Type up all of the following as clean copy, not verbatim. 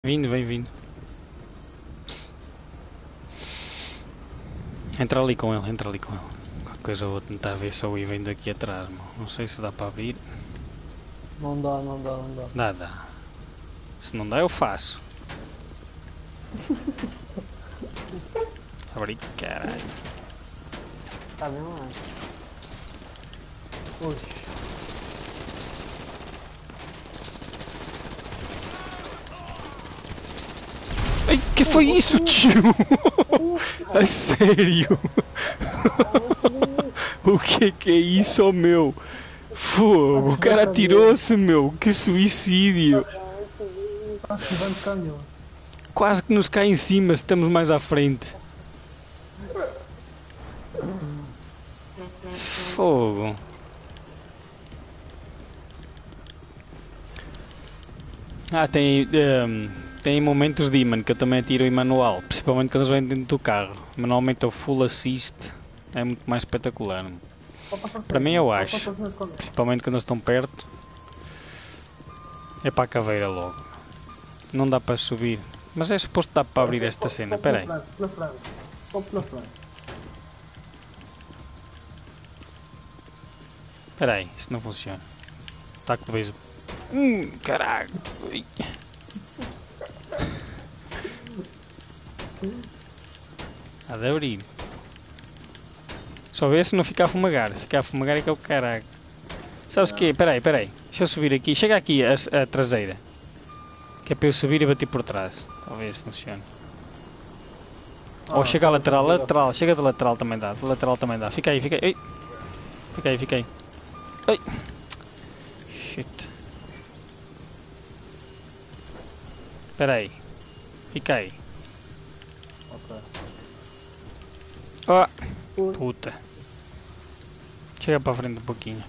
Vindo, vem vindo. Entra ali com ele, entra ali com ele. Qualquer coisa eu vou tentar ver se eu ir vendo aqui atrás, meu. Não sei se dá para abrir. Não dá, não dá, não dá. Dá, dá. Se não dá eu faço. Abri, caralho. Tá vendo lá? Oxi. Ai, que foi isso, tio? A sério? O que é isso, oh, meu? Fogo, o cara atirou-se, meu. Que suicídio. Tá chegando o caminhão. Quase que nos cai em cima se estamos mais à frente. Fogo. Ah, tem momentos de imã que eu também atiro em manual, principalmente quando eles vêm dentro do carro. Manualmente o full assist é muito mais espetacular. Para mim eu acho, principalmente quando eles estão perto. É para a caveira logo. Não dá para subir. Mas é suposto dar para abrir esta cena, espera aí. Espera aí, isto não funciona. Está com o beijo. Caralho. Há de abrir. Só ver se não fica a fumagar. Ficar a fumagar é que é o caralho. Sabes o quê? Espera aí. Deixa eu subir aqui. Chega aqui a traseira. Que é para eu subir e bater por trás. Talvez funcione. Ou chega a lateral. Chega da lateral também dá. Da lateral também dá. Fica aí. Ei. Fica aí. Ai. Shit. Espera aí. Fica aí. Oh, puta. Chega para a frente um pouquinho.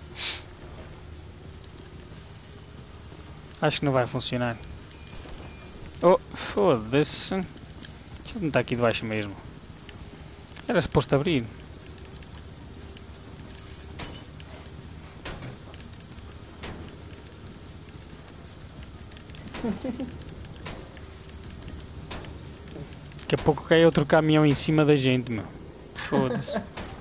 Acho que não vai funcionar. Oh, foda-se. Deixa eu tentar aqui debaixo mesmo. Era suposto abrir. Daqui a pouco cai outro caminhão em cima da gente, meu. Foda-se.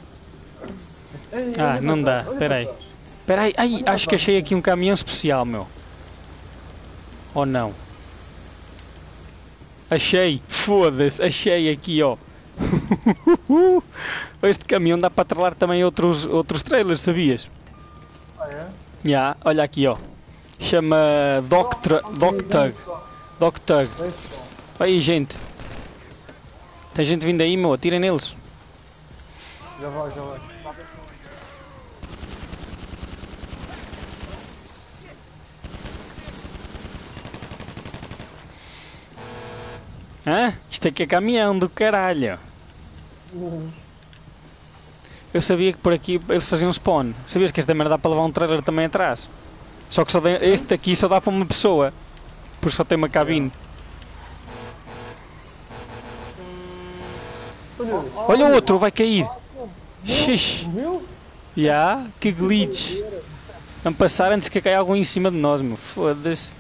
Ah, não dá. Espera aí. Ai, acho que achei aqui um caminhão especial, meu. Ou não? Achei. Foda-se. Achei aqui, ó. Este caminhão dá para trollar também outros trailers, sabias? Ah, é? Já, olha aqui, ó. Chama Doctug. Aí, gente. Tem gente vindo aí, meu. Atirem neles. Já vai. Hã? Isto aqui é caminhão do caralho. Eu sabia que por aqui eles faziam spawn. Sabias que esta merda dá para levar um trailer também atrás? Só que este aqui só dá para uma pessoa. Por isso só tem uma cabine. Olha o outro, vai cair. Xixi. Viu? Ya, que glitch. Vamos passar antes que caia algum em cima de nós, meu. Foda-se.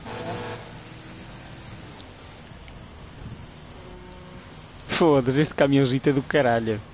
Foda-se, este caminhãozito é do caralho.